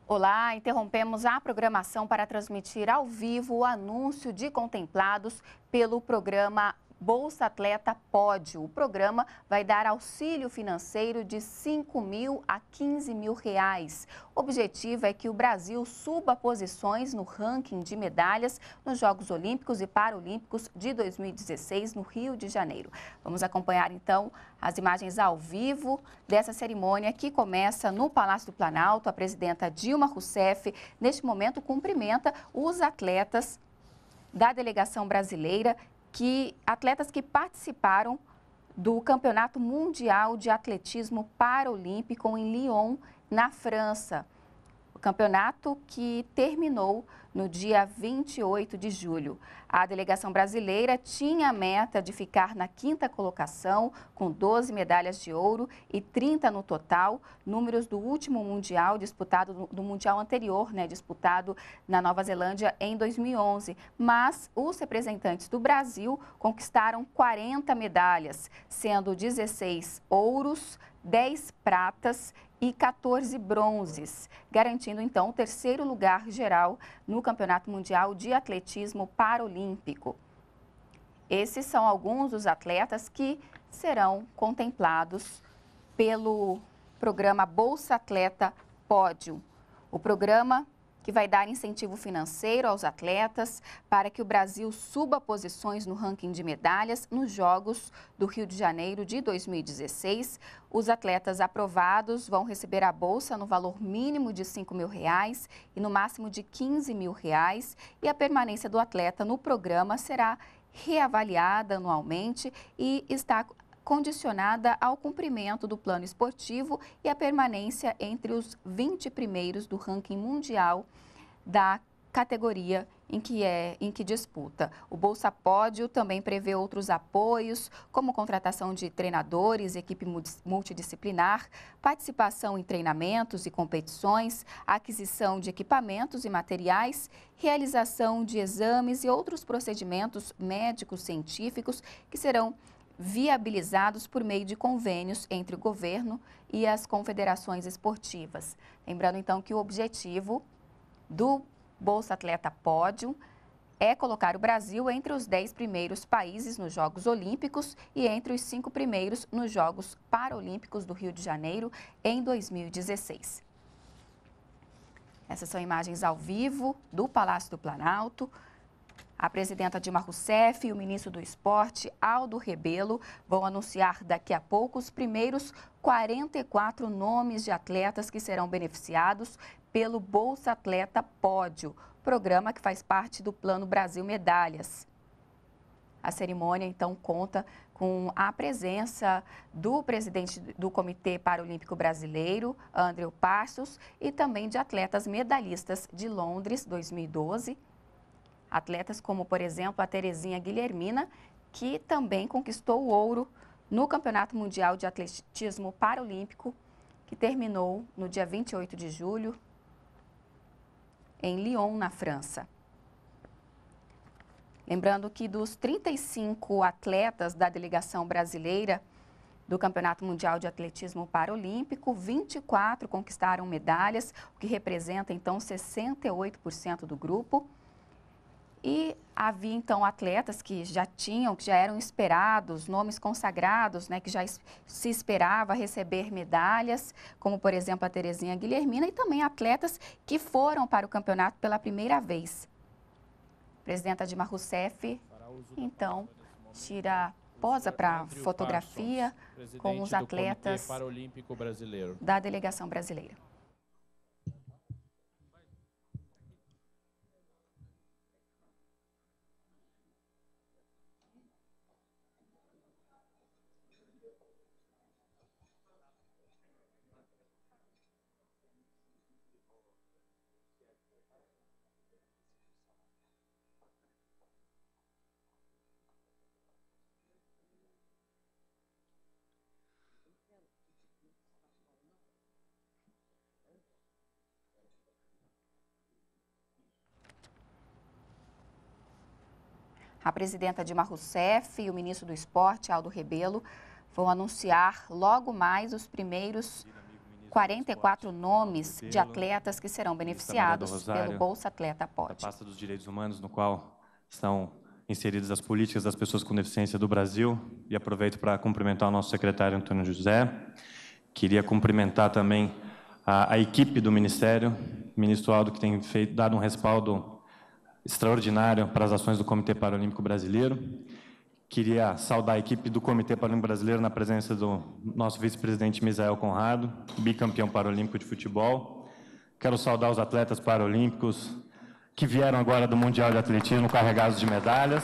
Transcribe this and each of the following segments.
Olá, interrompemos a programação para transmitir ao vivo o anúncio de contemplados pelo programa Bolsa Atleta Pódio. O programa vai dar auxílio financeiro de R$ 5.000 a R$ 15.000. O objetivo é que o Brasil suba posições no ranking de medalhas nos Jogos Olímpicos e Paralímpicos de 2016 no Rio de Janeiro. Vamos acompanhar então as imagens ao vivo dessa cerimônia que começa no Palácio do Planalto. A presidenta Dilma Rousseff, neste momento, cumprimenta os atletas da delegação brasileira, atletas que participaram do Campeonato Mundial de Atletismo Paralímpico em Lyon, na França. O campeonato que terminou no dia 28 de julho. A delegação brasileira tinha a meta de ficar na 5ª colocação, com 12 medalhas de ouro e 30 no total, números do último Mundial disputado, do Mundial anterior, disputado na Nova Zelândia em 2011. Mas os representantes do Brasil conquistaram 40 medalhas, sendo 16 ouros, 10 pratas e 14 bronzes, garantindo então o 3º lugar geral no Campeonato Mundial de Atletismo Paralímpico. Esses são alguns dos atletas que serão contemplados pelo programa Bolsa Atleta Pódio. O programa que vai dar incentivo financeiro aos atletas para que o Brasil suba posições no ranking de medalhas nos Jogos do Rio de Janeiro de 2016. Os atletas aprovados vão receber a bolsa no valor mínimo de R$ 5.000 e no máximo de R$ 15.000. E a permanência do atleta no programa será reavaliada anualmente e está condicionada ao cumprimento do plano esportivo e a permanência entre os 20 primeiros do ranking mundial da categoria em que disputa. O Bolsa Pódio também prevê outros apoios, como contratação de treinadores, equipe multidisciplinar, participação em treinamentos e competições, aquisição de equipamentos e materiais, realização de exames e outros procedimentos médicos científicos que serão viabilizados por meio de convênios entre o governo e as confederações esportivas. Lembrando então que o objetivo do Bolsa Atleta Pódio é colocar o Brasil entre os 10 primeiros países nos Jogos Olímpicos e entre os 5 primeiros nos Jogos Paralímpicos do Rio de Janeiro em 2016. Essas são imagens ao vivo do Palácio do Planalto. A presidenta Dilma Rousseff e o ministro do Esporte, Aldo Rebelo, vão anunciar daqui a pouco os primeiros 44 nomes de atletas que serão beneficiados pelo Bolsa Atleta Pódio, programa que faz parte do Plano Brasil Medalhas. A cerimônia, então, conta com a presença do presidente do Comitê Paralímpico Brasileiro, André Passos, e também de atletas medalhistas de Londres 2012. Atletas como, por exemplo, a Terezinha Guilhermina, que também conquistou o ouro no Campeonato Mundial de Atletismo Paralímpico, que terminou no dia 28 de julho, em Lyon, na França. Lembrando que dos 35 atletas da delegação brasileira do Campeonato Mundial de Atletismo Paralímpico, 24 conquistaram medalhas, o que representa, então, 68% do grupo. E havia, então, atletas que já eram esperados, nomes consagrados, que já se esperava receber medalhas, como, por exemplo, a Terezinha Guilhermina, e também atletas que foram para o campeonato pela primeira vez. A presidenta Dilma Rousseff, então, posa para fotografia com os atletas da delegação brasileira. A presidenta Dilma Rousseff e o ministro do Esporte, Aldo Rebelo, vão anunciar logo mais os primeiros 44 nomes de atletas que serão beneficiados pelo Bolsa Atleta Pode. A pasta dos direitos humanos, no qual estão inseridas as políticas das pessoas com deficiência do Brasil. E aproveito para cumprimentar o nosso secretário Antônio José. Queria cumprimentar também a equipe do Ministério, o ministro Aldo, que tem dado um respaldo extraordinário para as ações do Comitê Paralímpico Brasileiro. Queria saudar a equipe do Comitê Paralímpico Brasileiro na presença do nosso vice-presidente Misael Conrado, bicampeão paralímpico de futebol. Quero saudar os atletas paralímpicos que vieram agora do Mundial de Atletismo carregados de medalhas.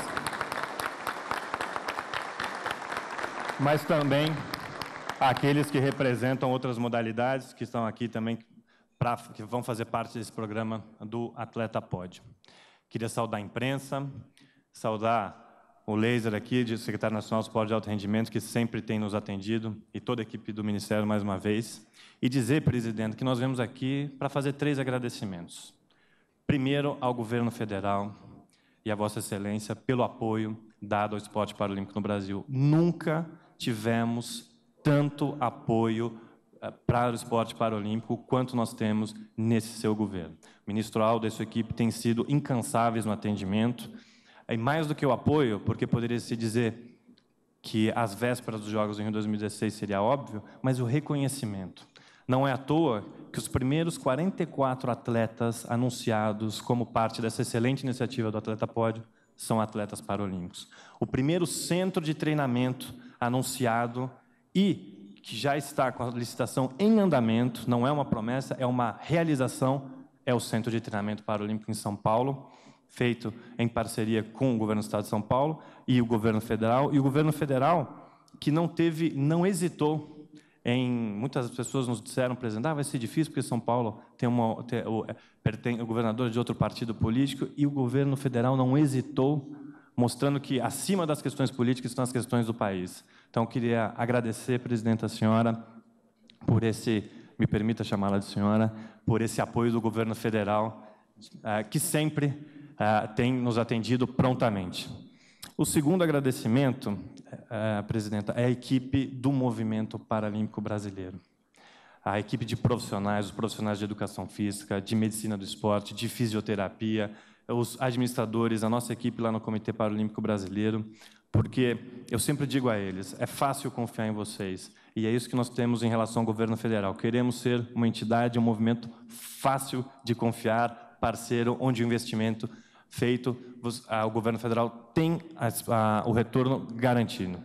Mas também aqueles que representam outras modalidades, que estão aqui também, que vão fazer parte desse programa do Atleta Pode. Queria saudar a imprensa, saudar o Laser aqui, de Secretário Nacional do Esporte de Alto Rendimento, que sempre tem nos atendido, e toda a equipe do Ministério, mais uma vez. E dizer, presidente, que nós viemos aqui para fazer 3 agradecimentos. Primeiro, ao Governo Federal e à Vossa Excelência pelo apoio dado ao esporte paralímpico no Brasil. Nunca tivemos tanto apoio para o esporte paralímpico quanto nós temos nesse seu governo. O ministro Aldo e sua equipe têm sido incansáveis no atendimento, e mais do que o apoio, porque poderia se dizer que às vésperas dos Jogos em Rio 2016 seria óbvio, mas o reconhecimento. Não é à toa que os primeiros 44 atletas anunciados como parte dessa excelente iniciativa do Atleta Pode são atletas paralímpicos. O primeiro centro de treinamento anunciado e que já está com a licitação em andamento, não é uma promessa, é uma realização, é o Centro de Treinamento Paralímpico em São Paulo, feito em parceria com o Governo do Estado de São Paulo e o Governo Federal. E o Governo Federal, que não hesitou em... Muitas pessoas nos disseram, presidente, vai ser difícil, porque São Paulo tem o governador de outro partido político, e o Governo Federal não hesitou, mostrando que, acima das questões políticas, estão as questões do país. Então, eu queria agradecer, presidente, a senhora, por esse, me permita chamá-la de senhora, por esse apoio do Governo Federal, que sempre tem nos atendido prontamente. O segundo agradecimento, presidenta, é a equipe do Movimento Paralímpico Brasileiro. A equipe de profissionais, os profissionais de educação física, de medicina do esporte, de fisioterapia, os administradores, a nossa equipe lá no Comitê Paralímpico Brasileiro, porque eu sempre digo a eles, é fácil confiar em vocês, e é isso que nós temos em relação ao governo federal. Queremos ser uma entidade, um movimento fácil de confiar, parceiro, onde o investimento feito, o governo federal tem o retorno garantido.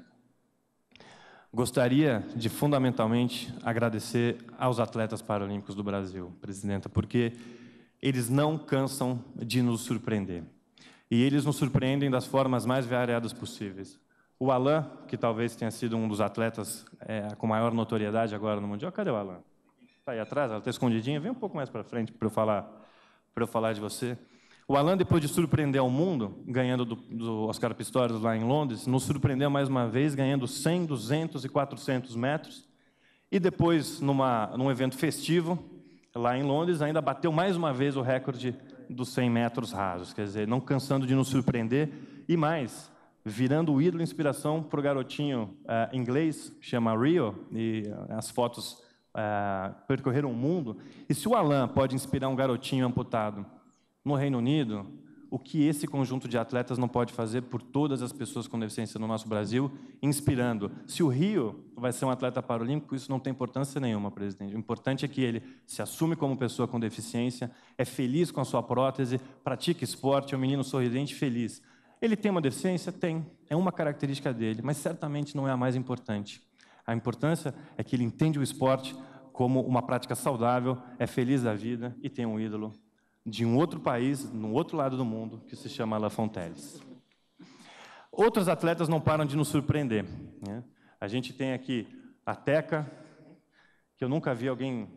Gostaria de, fundamentalmente, agradecer aos atletas paralímpicos do Brasil, presidenta, porque eles não cansam de nos surpreender. E eles nos surpreendem das formas mais variadas possíveis. O Alain, que talvez tenha sido um dos atletas com maior notoriedade agora no Mundial. Cadê o Alain? Está aí atrás? Ela está escondidinha? Vem um pouco mais para frente para eu falar de você. O Alain, depois de surpreender ao mundo, ganhando do Oscar Pistorius lá em Londres, nos surpreendeu mais uma vez, ganhando 100, 200 e 400 metros. E depois, num evento festivo, lá em Londres, ainda bateu mais uma vez o recorde dos 100 metros rasos. Quer dizer, não cansando de nos surpreender. E mais, virando o ídolo e inspiração para o garotinho inglês, chama Rio, e as fotos percorreram o mundo. E se o Alain pode inspirar um garotinho amputado no Reino Unido, o que esse conjunto de atletas não pode fazer por todas as pessoas com deficiência no nosso Brasil, inspirando. Se o Rio vai ser um atleta paralímpico, isso não tem importância nenhuma, presidente. O importante é que ele se assume como pessoa com deficiência, é feliz com a sua prótese, pratica esporte, é um menino sorridente e feliz. Ele tem uma deficiência? Tem. É uma característica dele, mas certamente não é a mais importante. A importância é que ele entende o esporte como uma prática saudável, é feliz da vida e tem um ídolo de um outro país, no outro lado do mundo, que se chama Alain Fonteles. Outros atletas não param de nos surpreender, né? A gente tem aqui a Teca, que eu nunca vi alguém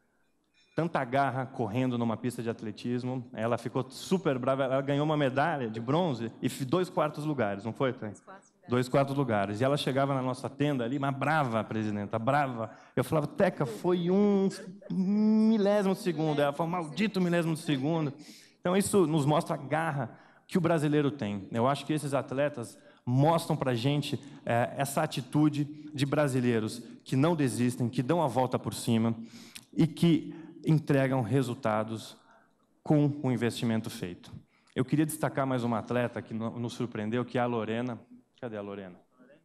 tanta garra correndo numa pista de atletismo. Ela ficou super brava, ela ganhou uma medalha de bronze e 2 quartos lugares, não foi, Tem? 2 quartos lugares. E ela chegava na nossa tenda ali, mas brava, presidenta, brava. Eu falava, Teca, foi um milésimo de segundo. Ela falou, maldito milésimo de segundo. Então, isso nos mostra a garra que o brasileiro tem. Eu acho que esses atletas mostram para a gente essa atitude de brasileiros que não desistem, que dão a volta por cima. e que entregam resultados com o investimento feito. Eu queria destacar mais uma atleta que nos surpreendeu, que é a Lorena. Cadê a Lorena?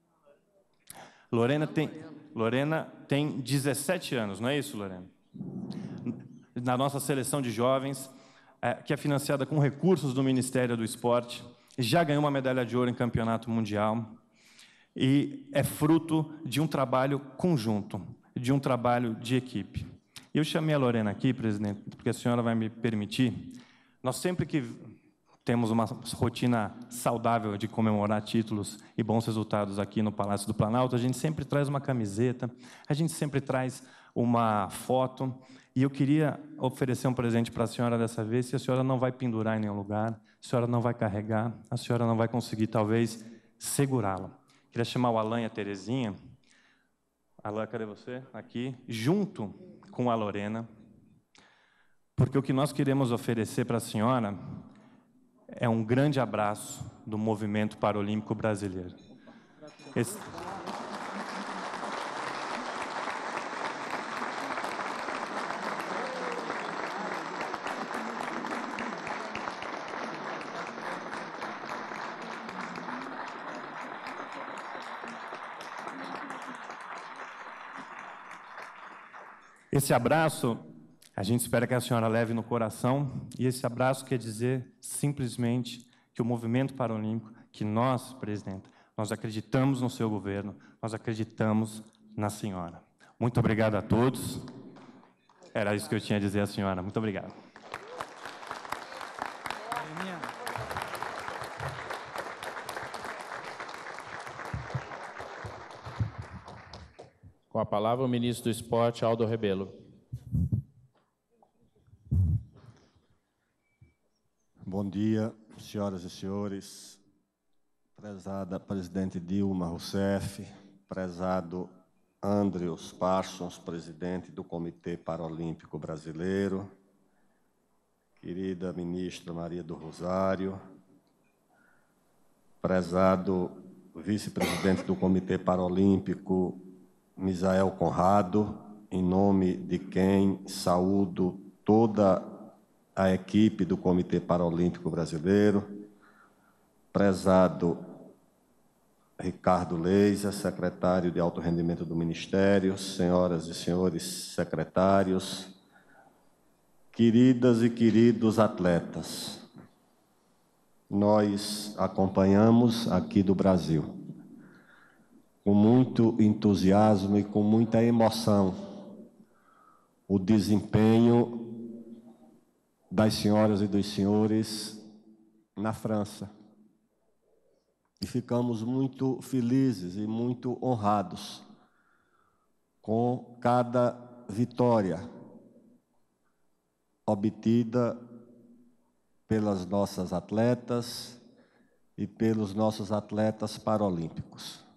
Lorena tem 17 anos, não é isso, Lorena? Na nossa seleção de jovens, que é financiada com recursos do Ministério do Esporte, já ganhou uma medalha de ouro em campeonato mundial e é fruto de um trabalho conjunto, de um trabalho de equipe. Eu chamei a Lorena aqui, presidente, porque a senhora vai me permitir. Nós sempre que temos uma rotina saudável de comemorar títulos e bons resultados aqui no Palácio do Planalto, a gente sempre traz uma camiseta, a gente sempre traz uma foto, e eu queria oferecer um presente para a senhora dessa vez, se a senhora não vai pendurar em nenhum lugar, a senhora não vai carregar, a senhora não vai conseguir, talvez, segurá-la. Queria chamar o Alan e a Terezinha. Alan, cadê você? Aqui, junto com a Lorena, porque o que nós queremos oferecer para a senhora é um grande abraço do movimento paralímpico brasileiro. Esse abraço, a gente espera que a senhora leve no coração, e esse abraço quer dizer simplesmente que o movimento paralímpico, que nós, presidente, nós acreditamos no seu governo, nós acreditamos na senhora. Muito obrigado a todos. Era isso que eu tinha a dizer à senhora. Muito obrigado. Com a palavra, o ministro do Esporte, Aldo Rebelo. Bom dia, senhoras e senhores, prezada presidente Dilma Rousseff, prezado Andrews Parsons, presidente do Comitê Paralímpico Brasileiro, querida ministra Maria do Rosário, prezado vice-presidente do Comitê Paralímpico, Misael Conrado, em nome de quem saúdo toda a equipe do Comitê Paralímpico Brasileiro, prezado Ricardo Leisa, secretário de Alto Rendimento do Ministério, senhoras e senhores secretários, queridas e queridos atletas, nós acompanhamos aqui do Brasil, com muito entusiasmo e com muita emoção, o desempenho das senhoras e dos senhores na França. E ficamos muito felizes e muito honrados com cada vitória obtida pelas nossas atletas e pelos nossos atletas paralímpicos.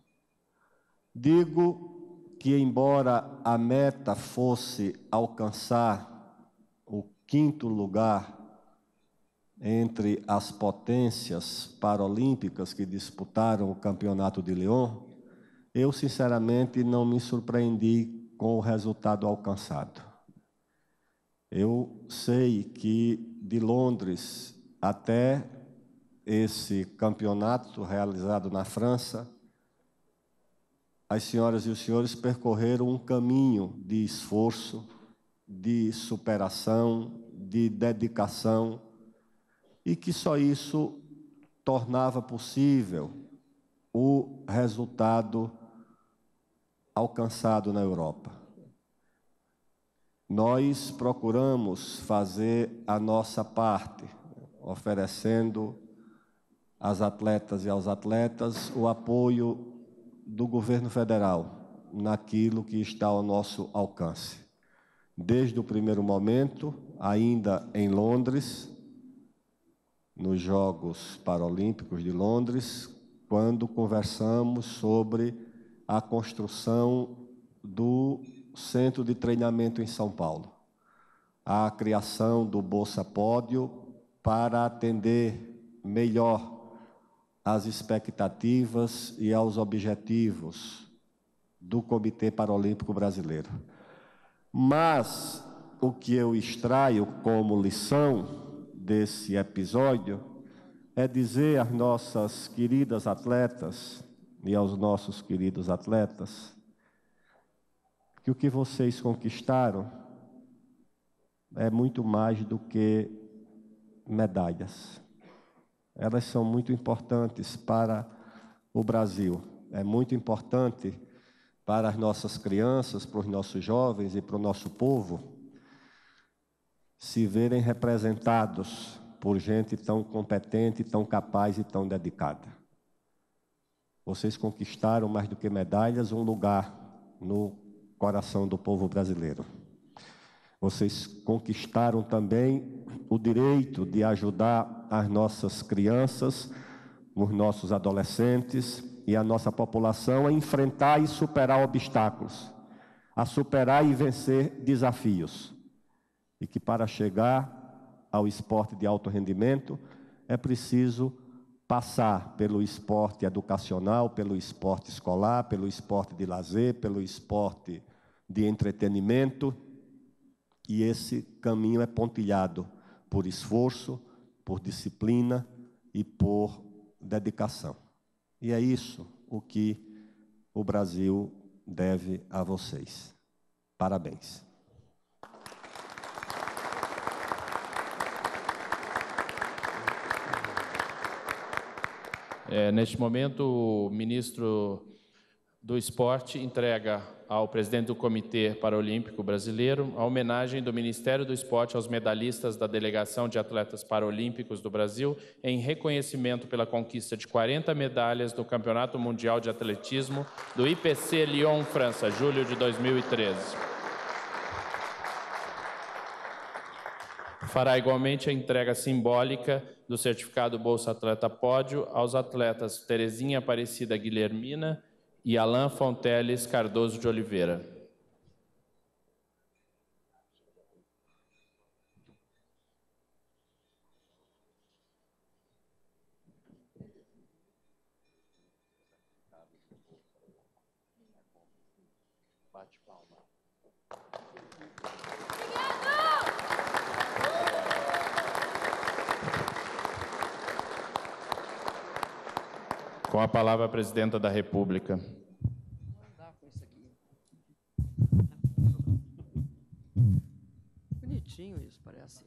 Digo que, embora a meta fosse alcançar o 5º lugar entre as potências paralímpicas que disputaram o Campeonato de Lyon, eu, sinceramente, não me surpreendi com o resultado alcançado. Eu sei que de Londres até esse campeonato realizado na França, as senhoras e os senhores percorreram um caminho de esforço, de superação, de dedicação, e que só isso tornava possível o resultado alcançado na Europa. Nós procuramos fazer a nossa parte, oferecendo às atletas e aos atletas o apoio do governo federal naquilo que está ao nosso alcance. Desde o primeiro momento, ainda em Londres, nos Jogos Paralímpicos de Londres, quando conversamos sobre a construção do Centro de Treinamento em São Paulo, a criação do Bolsa Pódio para atender melhor às expectativas e aos objetivos do Comitê Paralímpico Brasileiro. Mas o que eu extraio como lição desse episódio é dizer às nossas queridas atletas e aos nossos queridos atletas que o que vocês conquistaram é muito mais do que medalhas. Elas são muito importantes para o Brasil. É muito importante para as nossas crianças, para os nossos jovens e para o nosso povo se verem representados por gente tão competente, tão capaz e tão dedicada. Vocês conquistaram, mais do que medalhas, um lugar no coração do povo brasileiro. Vocês conquistaram também o direito de ajudar as nossas crianças, os nossos adolescentes e a nossa população a enfrentar e superar obstáculos, a superar e vencer desafios. E que para chegar ao esporte de alto rendimento é preciso passar pelo esporte educacional, pelo esporte escolar, pelo esporte de lazer, pelo esporte de entretenimento. E esse caminho é pontilhado por esforço, por disciplina e por dedicação. E é isso o que o Brasil deve a vocês. Parabéns. Neste momento, o ministro do Esporte entrega ao presidente do Comitê Paralímpico Brasileiro a homenagem do Ministério do Esporte aos medalhistas da Delegação de Atletas Paralímpicos do Brasil em reconhecimento pela conquista de 40 medalhas do Campeonato Mundial de Atletismo do IPC Lyon, França, julho de 2013. Fará igualmente a entrega simbólica do certificado Bolsa Atleta Pódio aos atletas Terezinha Aparecida Guilhermina e Alain Fonteles Cardoso de Oliveira. Bate palma. Com a palavra a presidenta da República. Bonitinho isso, parece.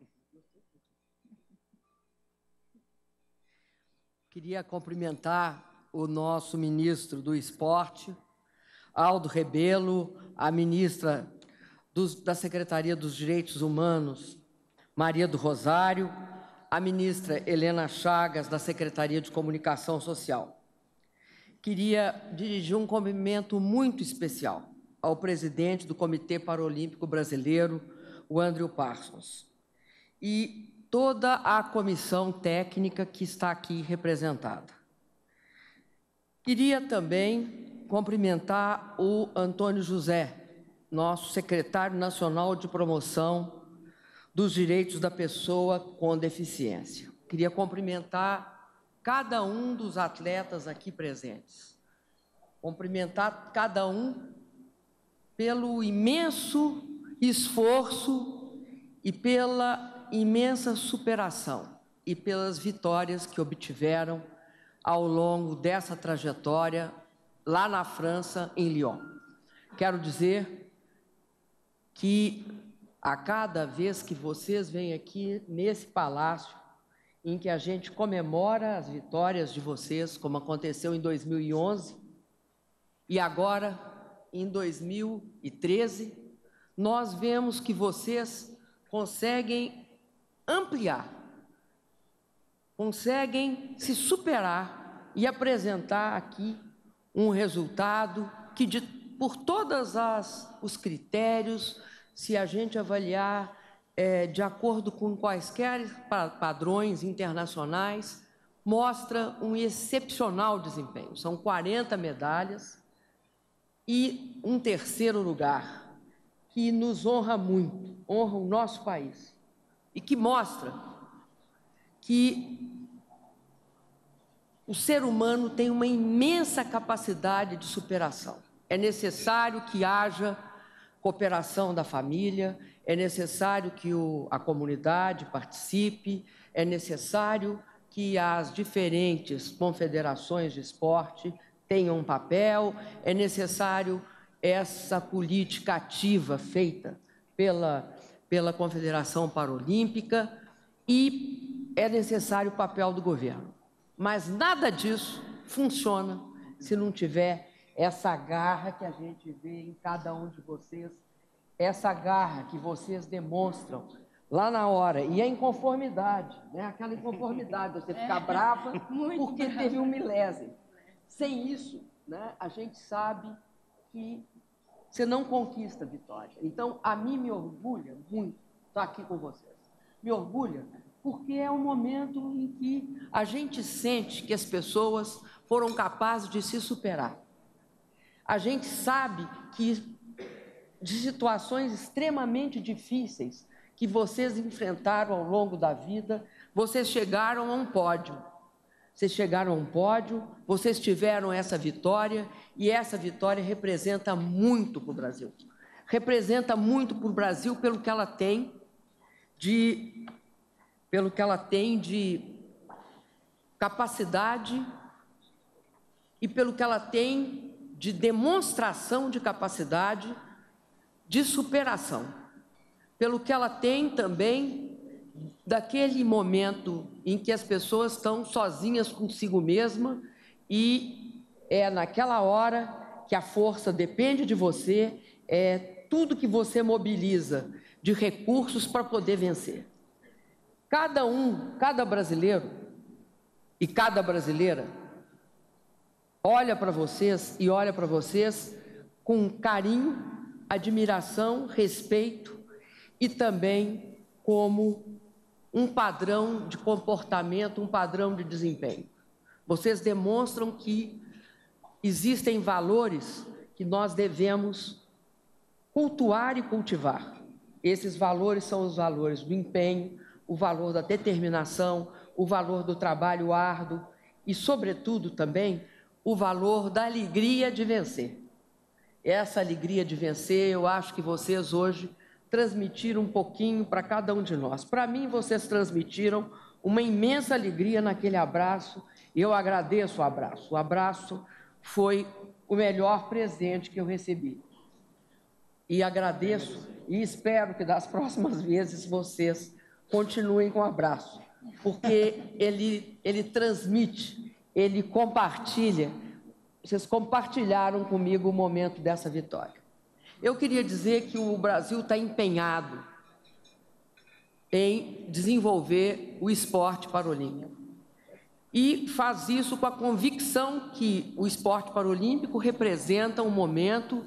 Queria cumprimentar o nosso ministro do Esporte, Aldo Rebelo, a ministra da Secretaria dos Direitos Humanos, Maria do Rosário, a ministra Helena Chagas, da Secretaria de Comunicação Social. Queria dirigir um cumprimento muito especial ao presidente do Comitê Paralímpico Brasileiro, o Andrew Parsons, e toda a comissão técnica que está aqui representada. Queria também cumprimentar o Antônio José, nosso secretário nacional de promoção dos direitos da pessoa com deficiência. Queria cumprimentar cada um dos atletas aqui presentes. Cumprimentar cada um pelo imenso esforço e pela imensa superação e pelas vitórias que obtiveram ao longo dessa trajetória lá na França, em Lyon. Quero dizer que a cada vez que vocês vêm aqui nesse palácio, em que a gente comemora as vitórias de vocês, como aconteceu em 2011, e agora, em 2013, nós vemos que vocês conseguem ampliar, conseguem se superar e apresentar aqui um resultado que, por todos os critérios, se a gente avaliar de acordo com quaisquer padrões internacionais, mostra um excepcional desempenho. São 40 medalhas e um terceiro lugar, que nos honra muito, honra o nosso país, e que mostra que o ser humano tem uma imensa capacidade de superação. É necessário que haja cooperação da família, é necessário que a comunidade participe, é necessário que as diferentes confederações de esporte tenham um papel, é necessário essa política ativa feita pela Confederação Paralímpica e é necessário o papel do governo. Mas nada disso funciona se não tiver essa garra que a gente vê em cada um de vocês, essa garra que vocês demonstram lá na hora, e a inconformidade, né? Aquela inconformidade, você ficar brava porque teve um milésimo. Sem isso, né, a gente sabe que você não conquista a vitória. Então, a mim me orgulha muito estar aqui com vocês. Me orgulha porque é um momento em que a gente sente que as pessoas foram capazes de se superar. A gente sabe que de situações extremamente difíceis que vocês enfrentaram ao longo da vida, vocês chegaram a um pódio. Vocês chegaram a um pódio, vocês tiveram essa vitória, e essa vitória representa muito para o Brasil. Representa muito para o Brasil pelo que ela tem de capacidade e pelo que ela tem de demonstração de capacidade de superação, pelo que ela tem também daquele momento em que as pessoas estão sozinhas consigo mesma e é naquela hora que a força depende de você, é tudo que você mobiliza de recursos para poder vencer. Cada brasileiro e cada brasileira olha para vocês e olha para vocês com carinho, admiração, respeito e também como um padrão de comportamento, um padrão de desempenho. Vocês demonstram que existem valores que nós devemos cultuar e cultivar. Esses valores são os valores do empenho, o valor da determinação, o valor do trabalho árduo e, sobretudo, também o valor da alegria de vencer. Essa alegria de vencer, eu acho que vocês hoje transmitiram um pouquinho para cada um de nós. Para mim, vocês transmitiram uma imensa alegria naquele abraço, e eu agradeço o abraço. O abraço foi o melhor presente que eu recebi. E agradeço e espero que das próximas vezes vocês continuem com o abraço, porque ele transmite, ele compartilha. Vocês compartilharam comigo o momento dessa vitória. Eu queria dizer que o Brasil está empenhado em desenvolver o esporte paralímpico. E faz isso com a convicção que o esporte paralímpico representa um momento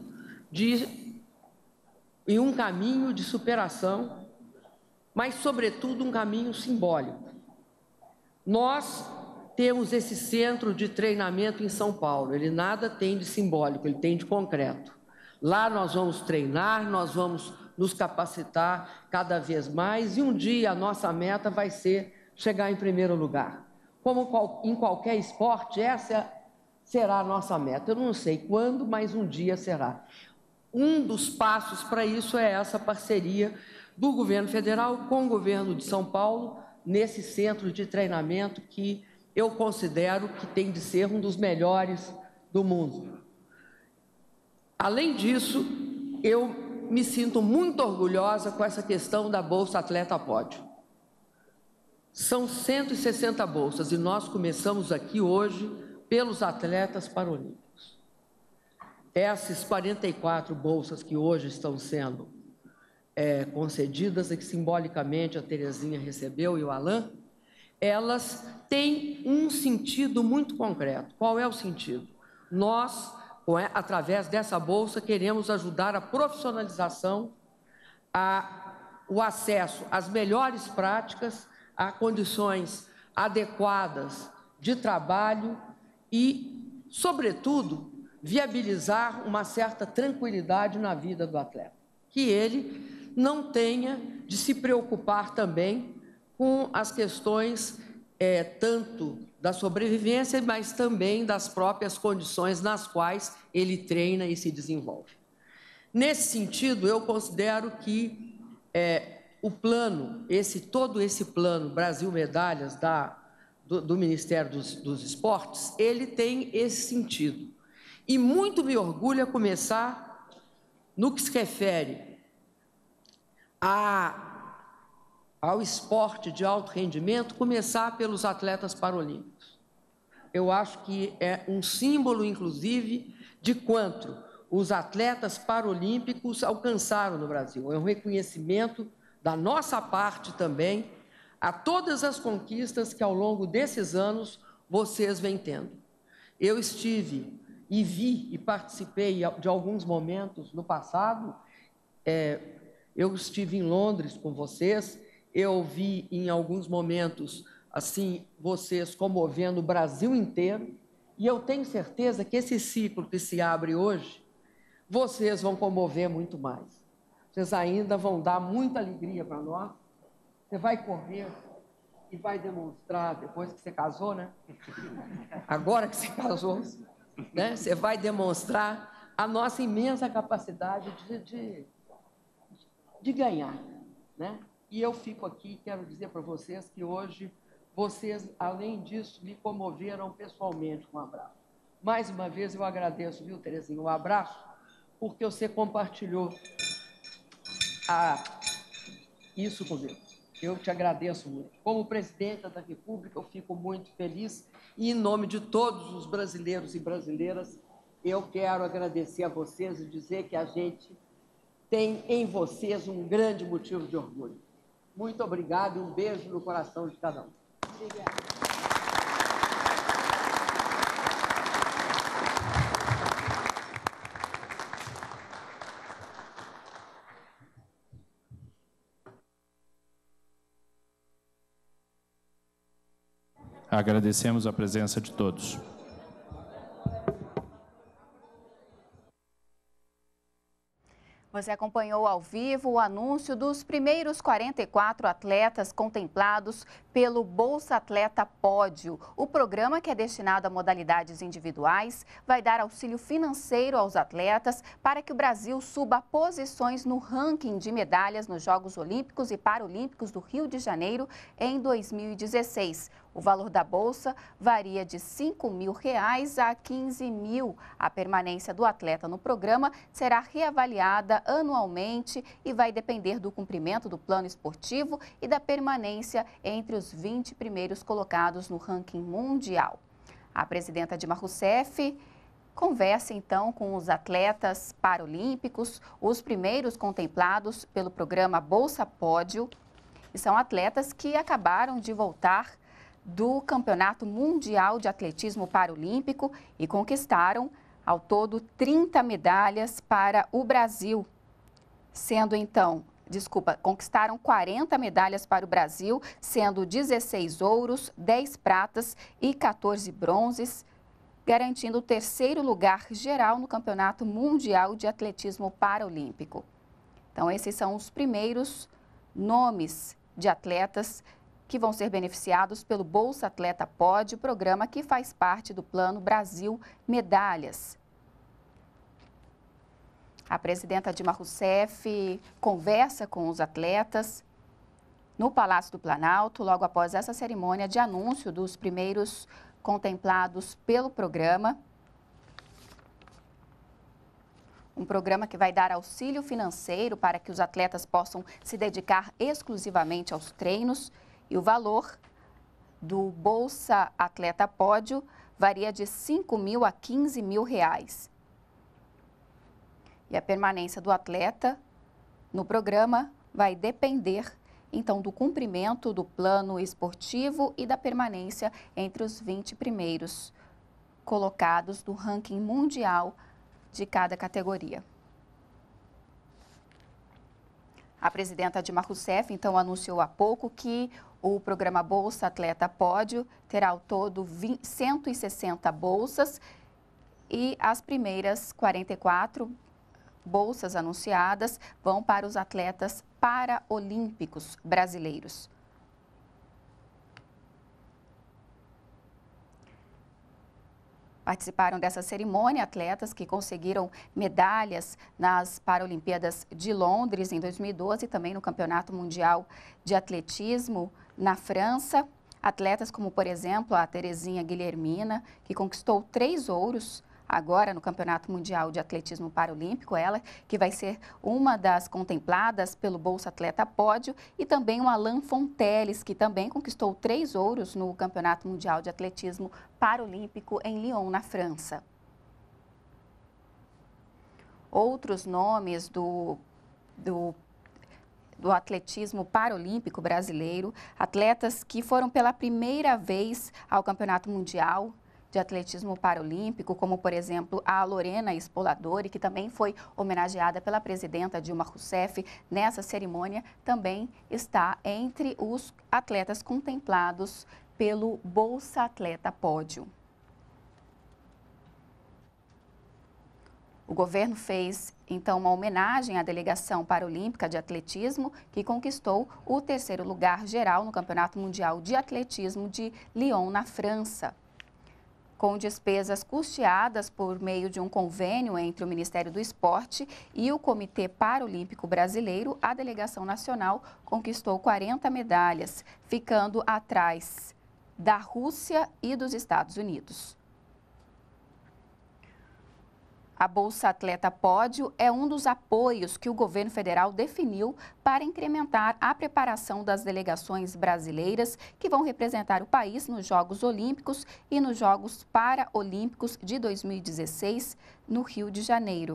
e um caminho de superação, mas, sobretudo, um caminho simbólico. Nós temos esse centro de treinamento em São Paulo, ele nada tem de simbólico, ele tem de concreto. Lá nós vamos treinar, nós vamos nos capacitar cada vez mais e um dia a nossa meta vai ser chegar em primeiro lugar. Como em qualquer esporte, essa será a nossa meta. Eu não sei quando, mas um dia será. Um dos passos para isso é essa parceria do governo federal com o governo de São Paulo, nesse centro de treinamento que eu considero que tem de ser um dos melhores do mundo. Além disso, eu me sinto muito orgulhosa com essa questão da Bolsa Atleta Pódio. São 160 bolsas e nós começamos aqui hoje pelos atletas paralímpicos. Essas 44 bolsas que hoje estão sendo concedidas e que simbolicamente a Terezinha recebeu e o Alain, elas têm um sentido muito concreto. Qual é o sentido? Nós, através dessa bolsa, queremos ajudar a profissionalização, o acesso às melhores práticas, a condições adequadas de trabalho e, sobretudo, viabilizar uma certa tranquilidade na vida do atleta. Que ele não tenha de se preocupar também com as questões tanto da sobrevivência, mas também das próprias condições nas quais ele treina e se desenvolve. Nesse sentido, eu considero que o plano, todo esse plano Brasil Medalhas do Ministério dos Esportes, ele tem esse sentido. E muito me orgulha começar no que se refere ao esporte de alto rendimento, começar pelos atletas paralímpicos. Eu acho que é um símbolo, inclusive, de quanto os atletas paralímpicos alcançaram no Brasil. É um reconhecimento da nossa parte também a todas as conquistas que, ao longo desses anos, vocês vêm tendo. Eu estive e vi e participei de alguns momentos no passado. Eu estive em Londres com vocês, eu vi em alguns momentos, assim, vocês comovendo o Brasil inteiro, e eu tenho certeza que esse ciclo que se abre hoje, vocês vão comover muito mais. Vocês ainda vão dar muita alegria para nós. Você vai correr e vai demonstrar, depois que você casou, né? Agora que você casou, né? Você vai demonstrar a nossa imensa capacidade de ganhar, né? E eu fico aqui e quero dizer para vocês que hoje vocês, além disso, me comoveram pessoalmente com um abraço. Mais uma vez eu agradeço, viu, Terezinha, um abraço, porque você compartilhou isso comigo. Eu te agradeço muito. Como presidenta da República, eu fico muito feliz e, em nome de todos os brasileiros e brasileiras, eu quero agradecer a vocês e dizer que a gente tem em vocês um grande motivo de orgulho. Muito obrigado e um beijo no coração de cada um. Obrigada. Agradecemos a presença de todos. Você acompanhou ao vivo o anúncio dos primeiros 44 atletas contemplados pelo Bolsa Atleta Pódio. O programa, que é destinado a modalidades individuais, vai dar auxílio financeiro aos atletas para que o Brasil suba posições no ranking de medalhas nos Jogos Olímpicos e Paralímpicos do Rio de Janeiro em 2016. O valor da bolsa varia de R$ 5.000 a R$ 15.000. A permanência do atleta no programa será reavaliada anualmente e vai depender do cumprimento do plano esportivo e da permanência entre os 20 primeiros colocados no ranking mundial. A presidenta Dilma Rousseff conversa então com os atletas paralímpicos, os primeiros contemplados pelo programa Bolsa Pódio, e são atletas que acabaram de voltar do Campeonato Mundial de Atletismo Paralímpico e conquistaram, ao todo, 30 medalhas para o Brasil, conquistaram 40 medalhas para o Brasil, sendo 16 ouros, 10 pratas e 14 bronzes, garantindo o terceiro lugar geral no Campeonato Mundial de Atletismo Paralímpico. Então, esses são os primeiros nomes de atletas que vão ser beneficiados pelo Bolsa Atleta Pódio, programa que faz parte do Plano Brasil Medalhas. A presidenta Dilma Rousseff conversa com os atletas no Palácio do Planalto, logo após essa cerimônia de anúncio dos primeiros contemplados pelo programa. Um programa que vai dar auxílio financeiro para que os atletas possam se dedicar exclusivamente aos treinos. E o valor do Bolsa Atleta Pódio varia de R$ 5.000 a R$ 15.000. E a permanência do atleta no programa vai depender, então, do cumprimento do plano esportivo e da permanência entre os 20 primeiros colocados do ranking mundial de cada categoria. A presidenta Dilma Rousseff, então, anunciou há pouco que o programa Bolsa Atleta Pódio terá ao todo 160 bolsas e as primeiras 44 bolsas anunciadas vão para os atletas paraolímpicos brasileiros. Participaram dessa cerimônia atletas que conseguiram medalhas nas Paralimpíadas de Londres em 2012 e também no Campeonato Mundial de Atletismo na França. Atletas como, por exemplo, a Terezinha Guilhermina, que conquistou 3 ouros agora no Campeonato Mundial de Atletismo Paralímpico, ela que vai ser uma das contempladas pelo Bolsa Atleta Pódio, e também o Alain Fonteles, que também conquistou 3 ouros no Campeonato Mundial de Atletismo Paralímpico em Lyon, na França. Outros nomes do atletismo paralímpico brasileiro, atletas que foram pela primeira vez ao Campeonato Mundial de Atletismo Paralímpico, como, por exemplo, a Lorena Spoladori, que também foi homenageada pela presidenta Dilma Rousseff nessa cerimônia, também está entre os atletas contemplados pelo Bolsa Atleta Pódio. O governo fez, então, uma homenagem à delegação paralímpica de atletismo, que conquistou o 3º lugar geral no Campeonato Mundial de Atletismo de Lyon, na França. Com despesas custeadas por meio de um convênio entre o Ministério do Esporte e o Comitê Paralímpico Brasileiro, a delegação nacional conquistou 40 medalhas, ficando atrás da Rússia e dos Estados Unidos. A Bolsa Atleta Pódio é um dos apoios que o governo federal definiu para incrementar a preparação das delegações brasileiras que vão representar o país nos Jogos Olímpicos e nos Jogos Paralímpicos de 2016 no Rio de Janeiro.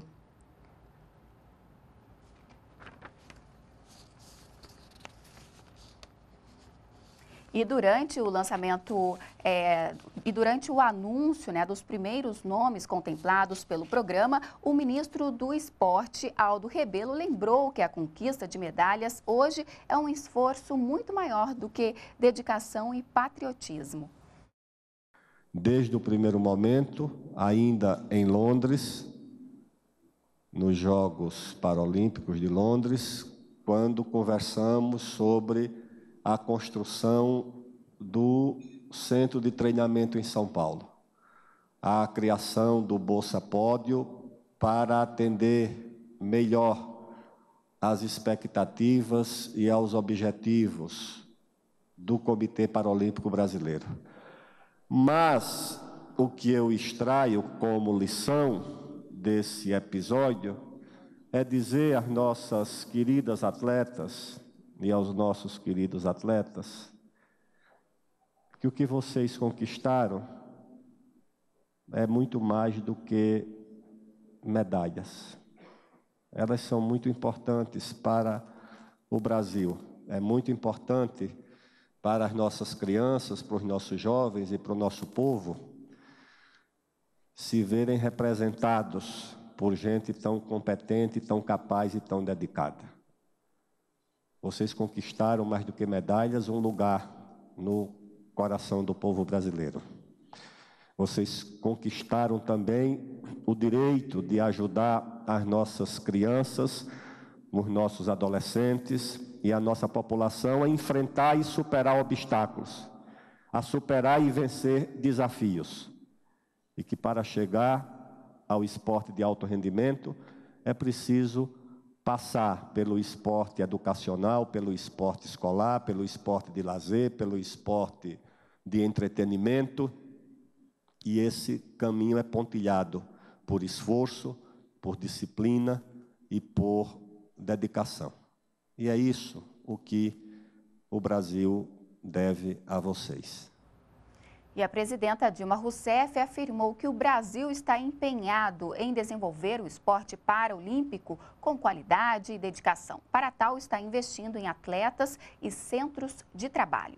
E durante o lançamento, durante o anúncio, dos primeiros nomes contemplados pelo programa, o ministro do Esporte, Aldo Rebelo, lembrou que a conquista de medalhas hoje é um esforço muito maior do que dedicação e patriotismo. Desde o primeiro momento, ainda em Londres, nos Jogos Paralímpicos de Londres, quando conversamos sobre a construção do Centro de Treinamento em São Paulo, a criação do Bolsa Pódio para atender melhor às expectativas e aos objetivos do Comitê Paralímpico Brasileiro. Mas o que eu extraio como lição desse episódio é dizer às nossas queridas atletas e aos nossos queridos atletas que o que vocês conquistaram é muito mais do que medalhas. Elas são muito importantes para o Brasil, é muito importante para as nossas crianças, para os nossos jovens e para o nosso povo se verem representados por gente tão competente, tão capaz e tão dedicada. Vocês conquistaram, mais do que medalhas, um lugar no coração do povo brasileiro. Vocês conquistaram também o direito de ajudar as nossas crianças, os nossos adolescentes e a nossa população a enfrentar e superar obstáculos, a superar e vencer desafios. E que para chegar ao esporte de alto rendimento é preciso passar pelo esporte educacional, pelo esporte escolar, pelo esporte de lazer, pelo esporte de entretenimento. E esse caminho é pontilhado por esforço, por disciplina e por dedicação. E é isso o que o Brasil deve a vocês. E a presidenta Dilma Rousseff afirmou que o Brasil está empenhado em desenvolver o esporte paralímpico com qualidade e dedicação. Para tal, está investindo em atletas e centros de trabalho.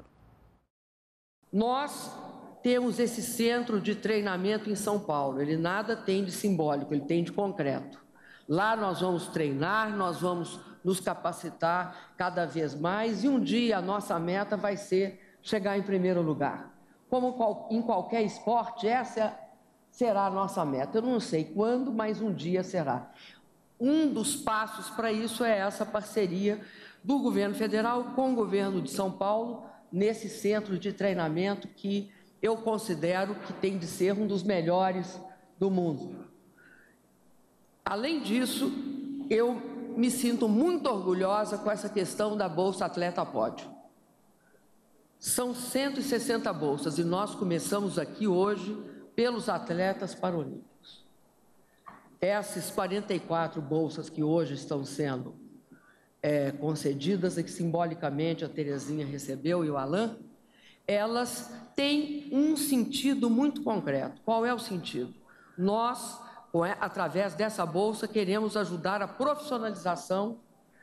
Nós temos esse centro de treinamento em São Paulo. Ele nada tem de simbólico, ele tem de concreto. Lá nós vamos treinar, nós vamos nos capacitar cada vez mais e um dia a nossa meta vai ser chegar em primeiro lugar. Como em qualquer esporte, essa será a nossa meta. Eu não sei quando, mas um dia será. Um dos passos para isso é essa parceria do governo federal com o governo de São Paulo, nesse centro de treinamento que eu considero que tem de ser um dos melhores do mundo. Além disso, eu me sinto muito orgulhosa com essa questão da Bolsa Atleta Pódio. São 160 bolsas e nós começamos aqui hoje pelos atletas paralímpicos. Essas 44 bolsas que hoje estão sendo concedidas e que simbolicamente a Terezinha recebeu e o Alain, elas têm um sentido muito concreto. Qual é o sentido? Nós, através dessa bolsa, queremos ajudar a profissionalização,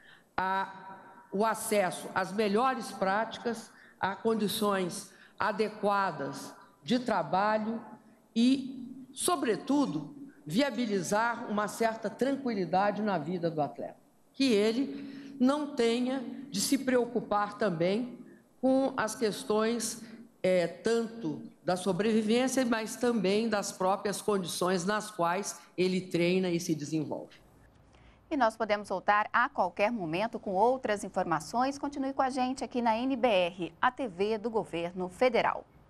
o acesso às melhores práticas, a condições adequadas de trabalho e, sobretudo, viabilizar uma certa tranquilidade na vida do atleta. Que ele não tenha de se preocupar também com as questões tanto da sobrevivência, mas também das próprias condições nas quais ele treina e se desenvolve. E nós podemos voltar a qualquer momento com outras informações. Continue com a gente aqui na NBR, a TV do Governo Federal.